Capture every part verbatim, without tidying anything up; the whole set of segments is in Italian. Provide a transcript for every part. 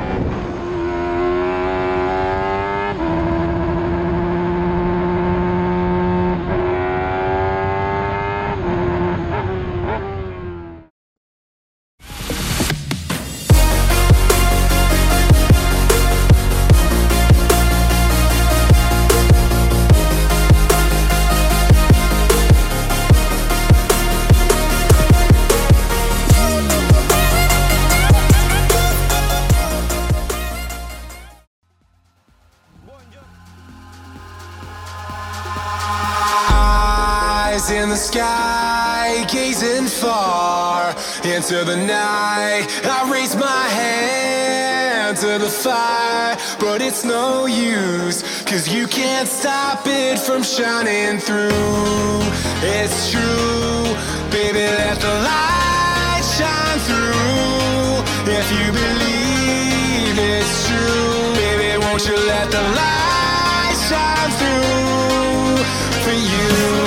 In the sky, gazing far into the night, I raise my hand to the fire, but it's no use, cause you can't stop it from shining through. It's true, baby, let the light shine through. If you believe it's true, baby, won't you let the light shine through for you.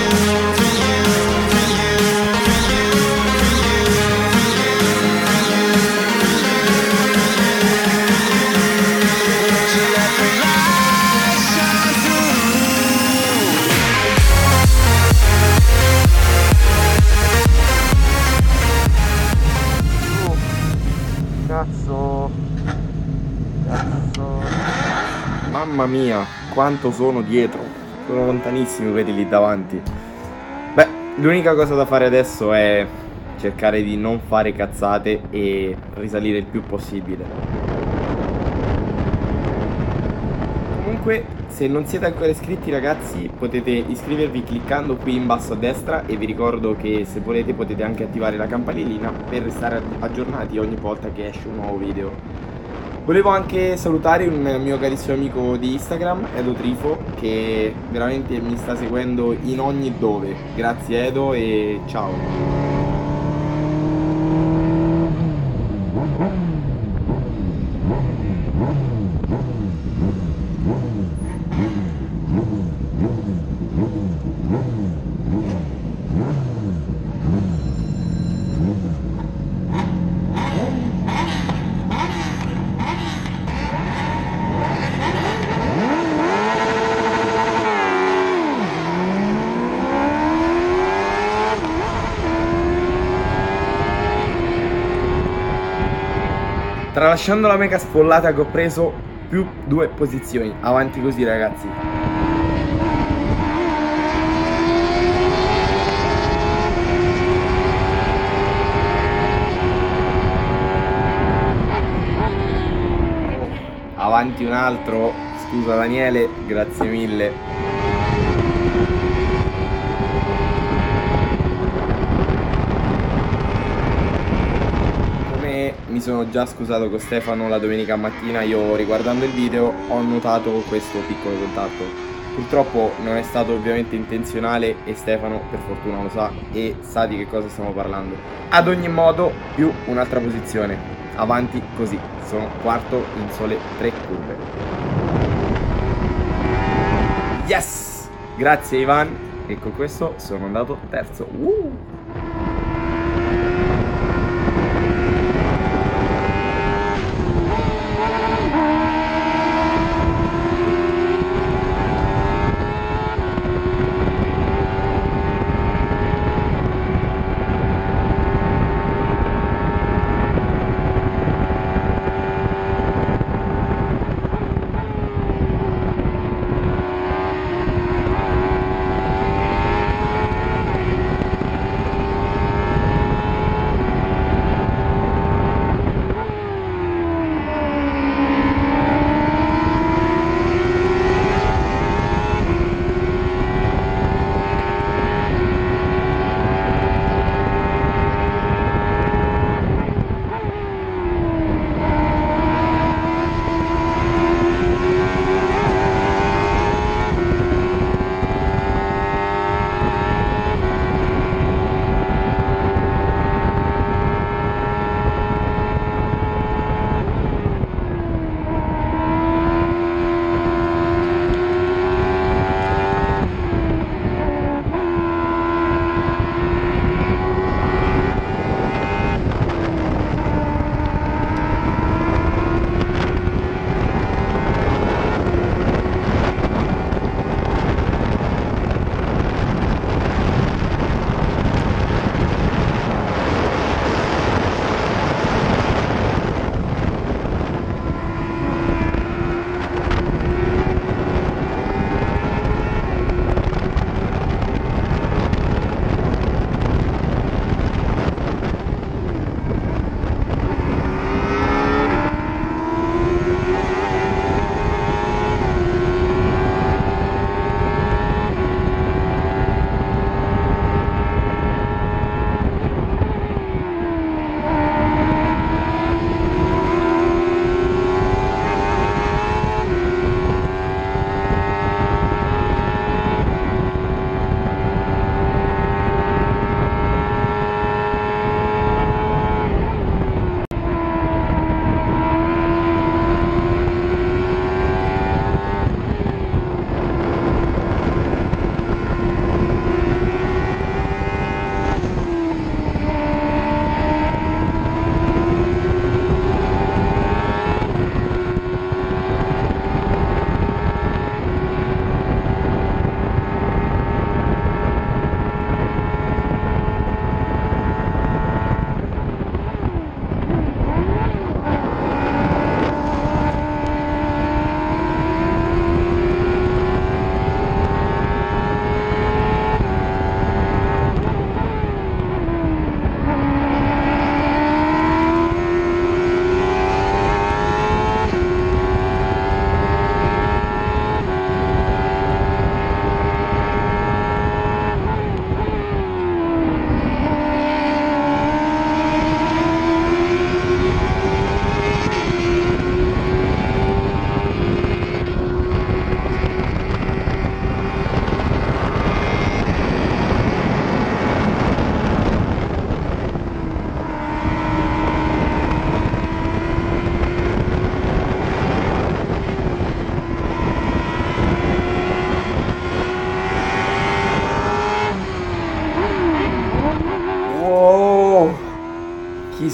Cazzo, cazzo, mamma mia, quanto sono dietro, sono lontanissimi quelli lì davanti. Beh, l'unica cosa da fare adesso è cercare di non fare cazzate e risalire il più possibile. Comunque, se non siete ancora iscritti ragazzi, potete iscrivervi cliccando qui in basso a destra, e vi ricordo che se volete potete anche attivare la campanellina per restare aggiornati ogni volta che esce un nuovo video. Volevo anche salutare un mio carissimo amico di Instagram, Edo Trifo, che veramente mi sta seguendo in ogni dove. Grazie Edo e ciao. Tralasciando la mega sfollata che ho preso, più due posizioni. Avanti così ragazzi. Avanti un altro. Scusa Daniele, grazie mille. Mi sono già scusato con Stefano la domenica mattina, io riguardando il video ho notato questo piccolo contatto. Purtroppo non è stato ovviamente intenzionale e Stefano per fortuna lo sa e sa di che cosa stiamo parlando. Ad ogni modo, più un'altra posizione. Avanti così, sono quarto in sole tre curve. Yes! Grazie Ivan, e con questo sono andato terzo. Uh!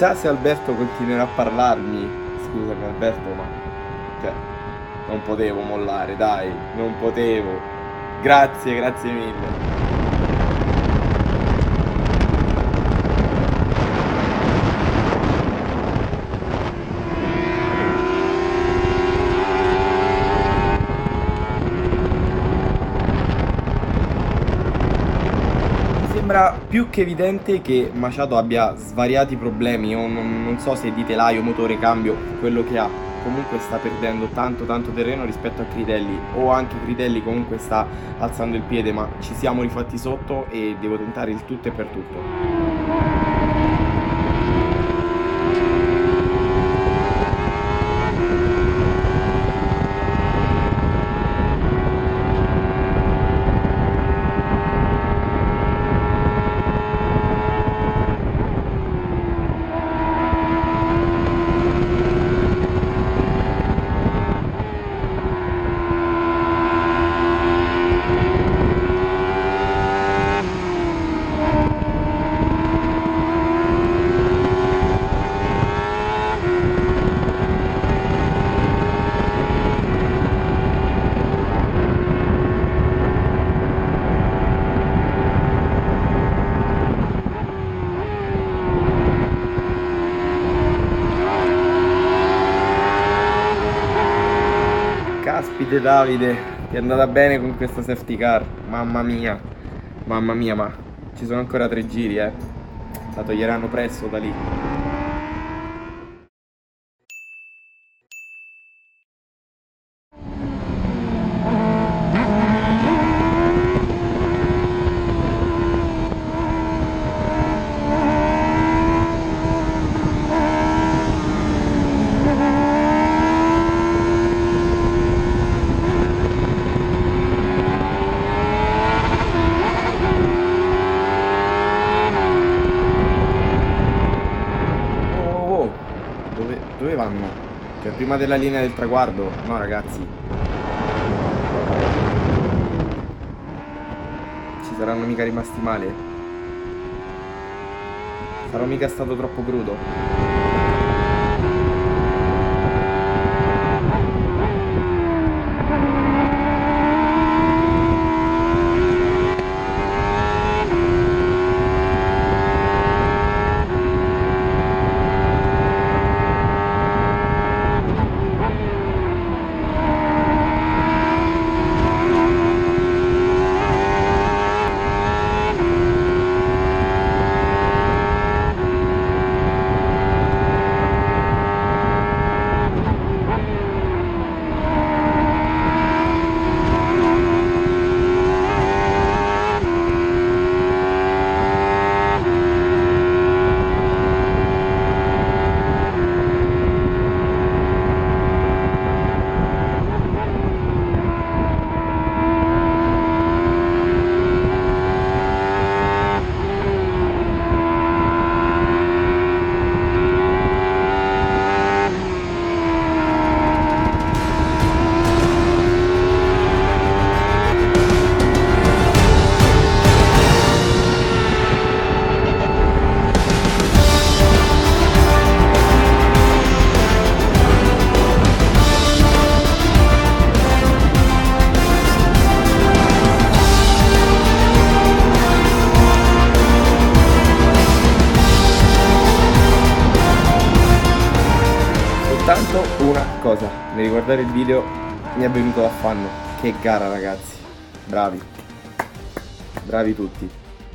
chissà se Alberto continuerà a parlarmi. Scusami Alberto, ma cioè, non potevo mollare, dai, non potevo. Grazie, grazie mille. Sembra più che evidente che Machado abbia svariati problemi. Io non, non so se di telaio, motore, cambio, quello che ha. Comunque sta perdendo tanto tanto terreno rispetto a Critelli, o anche Critelli comunque sta alzando il piede, ma ci siamo rifatti sotto e devo tentare il tutto e per tutto. Caspite Davide, ti è andata bene con questa safety car, mamma mia, mamma mia, ma ci sono ancora tre giri, eh, la toglieranno presto da lì. Dove vanno? Cioè prima della linea del traguardo? No ragazzi. Ci saranno mica rimasti male? Sarò mica stato troppo crudo? Soltanto una cosa, nel riguardare il video mi è venuto affanno. Che gara ragazzi, bravi, bravi tutti.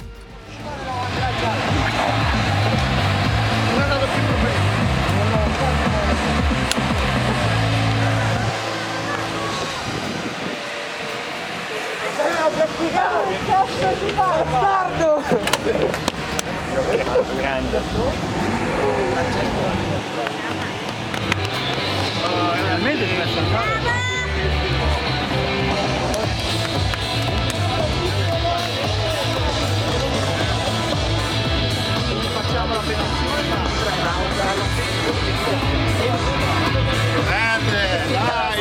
Realmente ti messo a fare. Facciamo la pensione. Grande, dai,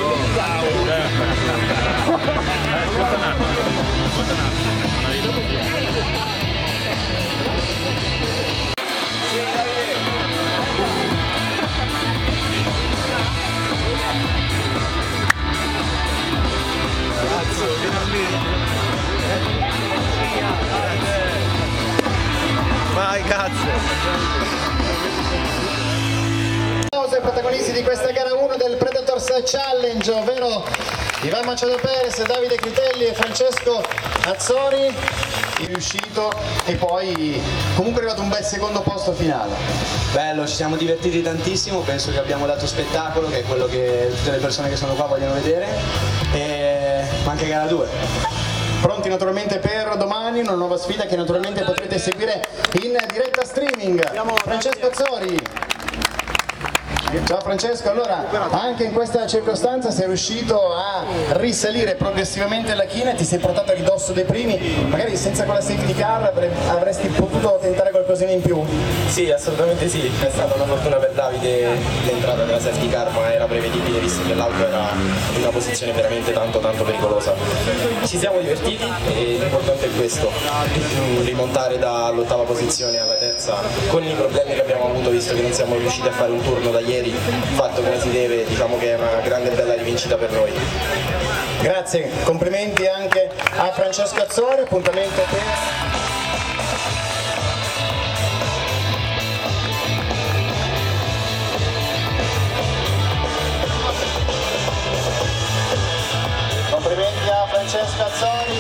dai. applauso ai protagonisti di questa gara uno del Predators Challenge, ovvero Ivan Machado Perez, Davide Critelli e Francesco Azzori, è riuscito e poi comunque è arrivato un bel secondo posto finale. Bello, ci siamo divertiti tantissimo, penso che abbiamo dato spettacolo, che è quello che tutte le persone che sono qua vogliono vedere, e anche gara due. Pronti naturalmente per domani, una nuova sfida che naturalmente potrete seguire in diretta streaming. Francesco Azzori. Ciao Francesco, allora anche in questa circostanza sei riuscito a risalire progressivamente la china e ti sei portato a ridosso dei primi, magari senza quella safety car avresti potuto tentare qualcosina in più? Sì, assolutamente sì, è stata una fortuna per Davide l'entrata della safety car, ma era prevedibile visto che l'auto era in una posizione veramente tanto tanto pericolosa. Ci siamo divertiti e l'importante è questo, rimontare dall'ottava posizione alla terza con i problemi che abbiamo avuto visto che non siamo riusciti a fare un turno da ieri fatto come si deve, diciamo che è una grande e bella rivincita per noi. Grazie, complimenti anche a Francesco Azzori, appuntamento per... Complimenti a Francesco Azzori.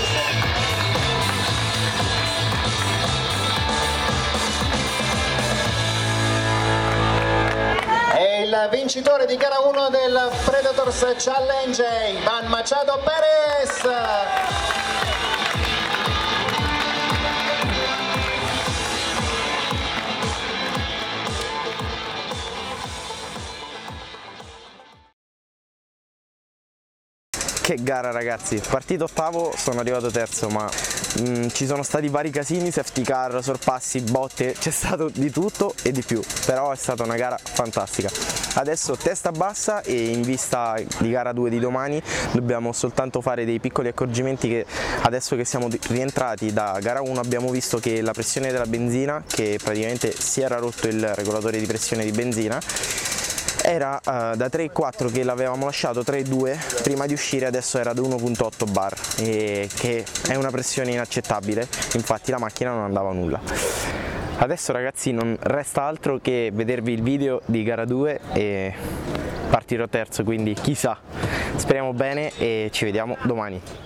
Il vincitore di gara uno del Predators Challenge, Ivan Machado Perez. Che gara ragazzi, partito ottavo, sono arrivato terzo, ma mh, ci sono stati vari casini, safety car, sorpassi, botte, c'è stato di tutto e di più, però è stata una gara fantastica. Adesso testa bassa e in vista di gara due di domani dobbiamo soltanto fare dei piccoli accorgimenti che adesso che siamo rientrati da gara uno abbiamo visto che la pressione della benzina, che praticamente si era rotto il regolatore di pressione di benzina, era uh, da tre virgola quattro che l'avevamo lasciato tre virgola due prima di uscire, adesso era da uno virgola otto bar, e che è una pressione inaccettabile, infatti la macchina non andava nulla. Adesso ragazzi non resta altro che vedervi il video di gara due e partirò terzo, quindi chissà, speriamo bene e ci vediamo domani.